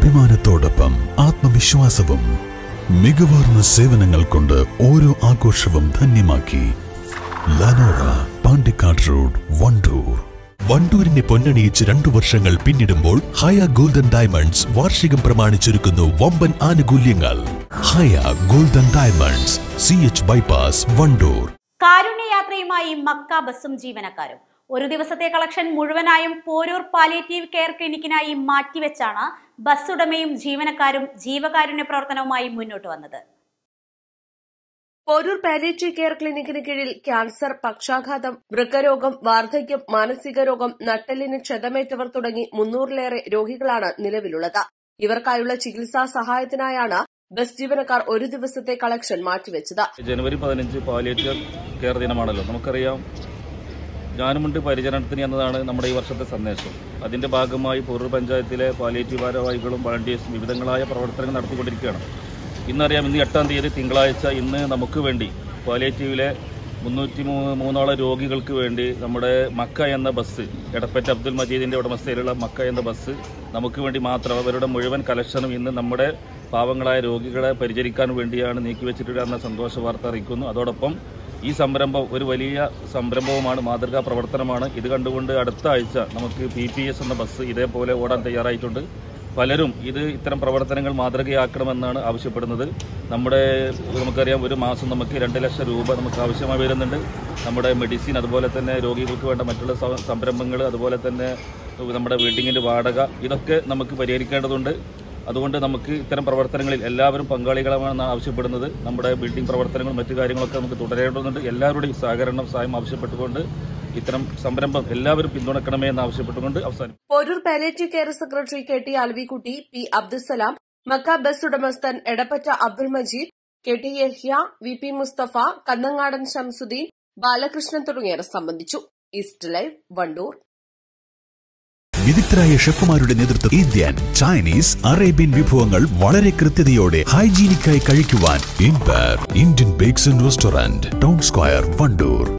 അഭിമാനത്തോടൊപ്പം ആത്മവിശ്വാസവും മികവാർന്ന സേവനങ്ങൾ കൊണ്ട് ഓരോ ആഘോഷവും ധന്യമാക്കി. ലനോറ, പാണ്ടിക്കാട് റോഡ്, വണ്ടൂർ. വണ്ടൂരിനെ പൊന്നണിയിച്ച് 2 വർഷങ്ങൾ പിന്നിടുമ്പോൾ ഹയ ഗോൾഡൻ ഡയമണ്ട്സ് വാർഷികം പ്രമാണിച്ചൊരുക്കുന്നു വമ്പൻ ആനുകൂല്യങ്ങൾ. Haya golden diamonds, CH bypass, Wandoor. കാരുണ്യയാത്രയുമായി മക്ക ബസും ജീവനക്കാരും. ഒരു ദിവസത്തെ കളക്ഷൻ മുഴുവനായും പോരൂർ പാലിയേറ്റീവ് കെയർ ക്ലിനിക്കിനായി മാറ്റിവെച്ചാണ് ബസ് ഉടമയും ജീവനക്കാരും ജീവകാരുണ്യ പ്രവർത്തനവുമായി മുന്നോട്ട് വന്നത്. പോരൂർ പാലിയേറ്റീവ് കെയർ ക്ലിനിക്കിന് കീഴിൽ ക്യാൻസർ, പക്ഷാഘാതം, വൃക്കരോഗം, വാർദ്ധക്യം, മാനസിക രോഗം, നട്ടെല്ലിന് ക്ഷതമേറ്റവർ തുടങ്ങി 300-ലേറെ രോഗികളാണ് നിലവിലുള്ളത്. ഇവർക്കായുള്ള ചികിത്സാ സഹായത്തിനായാണ് ബസ് ജീവനക്കാർ ഒരു ദിവസത്തെ കളക്ഷൻ മാറ്റിവെച്ചത്. ജനുവരി 15 പാലിയേറ്റീവ് കെയർ ദിനമാണല്ലോ. നമുക്കറിയാം, ഞാനുമുണ്ട് പരിചരണത്തിന് എന്നതാണ് നമ്മുടെ ഈ വർഷത്തെ സന്ദേശം. അതിന്റെ ഭാഗമായി പോരൂർ പഞ്ചായത്തിലെ പാലിയേറ്റീവ് ഭാരവാഹികളും വളണ്ടിയേഴ്സും വിവിധങ്ങളായ പ്രവർത്തനങ്ങൾ നടത്തിക്കൊണ്ടിരിക്കുകയാണ്. ഇന്നറിയാം, ഇന്ന് 8-ാം തീയതി തിങ്കളാഴ്ച, ഇന്ന് നമുക്ക് വേണ്ടി പാലിയേറ്റീവിലെ 303 രോഗികൾക്ക് വേണ്ടി നമ്മുടെ മക്ക എന്ന ബസ്, എടപ്പറ്റ അബ്ദുൽ മജീദിന്റെ ഉടമസ്ഥയിലുള്ള മക്ക എന്ന ബസ് നമുക്ക് വേണ്ടി മാത്രം അവരുടെ മുഴുവൻ കലക്ഷനും ഇന്ന് നമ്മുടെ പാവങ്ങളായ രോഗികളെ പരിചരിക്കാൻ വേണ്ടിയാണ് നീക്കിവെച്ചിട്ടുള്ള എന്ന സന്തോഷ വാർത്ത അറിയിക്കുന്നു. അതോടൊപ്പം ഈ സംരംഭം ഒരു വലിയ സംരംഭവുമാണ്, മാതൃകാ പ്രവർത്തനമാണ്. ഇത് കണ്ടുകൊണ്ട് അടുത്ത ആഴ്ച നമുക്ക് PPS എന്ന ബസ് ഇതേപോലെ ഓടാൻ തയ്യാറായിട്ടുണ്ട്. പലരും ഇത്തരം പ്രവർത്തനങ്ങൾ മാതൃകയാക്കണമെന്നാണ് ആവശ്യപ്പെടുന്നത്. നമുക്കറിയാം, ഒരു മാസം നമുക്ക് 2 ലക്ഷം രൂപ നമുക്ക് ആവശ്യമായി വരുന്നുണ്ട്. നമ്മുടെ മെഡിസിൻ, അതുപോലെ തന്നെ രോഗികൾക്ക് വേണ്ട മറ്റുള്ള സംരംഭങ്ങൾ, അതുപോലെ തന്നെ നമ്മുടെ ബിൽഡിങ്ങിന്റെ വാടക, ഇതൊക്കെ നമുക്ക് പരിഹരിക്കേണ്ടതുണ്ട്. അതുകൊണ്ട് നമുക്ക് ഇത്തരം പ്രവർത്തനങ്ങളിൽ എല്ലാവരും പങ്കാളികളാണെന്നാണ് ആവശ്യപ്പെടുന്നത്. നമ്മുടെ ബിൽഡിംഗ് പ്രവർത്തനങ്ങളും മറ്റു കാര്യങ്ങളൊക്കെ നമുക്ക് തുടരേണ്ടതുണ്ട്. എല്ലാവരുടെയും സഹായം ആവശ്യപ്പെട്ടുകൊണ്ട് ഇത്തരം സംരംഭം എല്ലാവരും പിന്തുണക്കണമേ എന്ന് ആവശ്യപ്പെട്ടുകൊണ്ട് അവസാനം. Poroor palliative care secretary KT Alavikutty, P Abdussalam, Makka bus ഉടമസ്ഥൻ എടപ്പറ്റ അബ്ദുൽ മജീദ്, KT യഹ്യ, VP മുസ്തഫ, കന്നങ്ങാടൻ ശംസുദ്ദീൻ, ബാലകൃഷ്ണൻ തുടങ്ങിയവർ സംബന്ധിച്ചു. East live, Wandoor. വിദഗ്ധരായ ഷെഫുമാരുടെ നേതൃത്വം ഇന്ത്യൻ, ചൈനീസ്, അറേബ്യൻ വിഭവങ്ങൾ വളരെ കൃത്യതയോടെ ഹൈജീനിക്കായി കഴിക്കുവാൻ Indian bakes and restaurant, town square, Wandoor.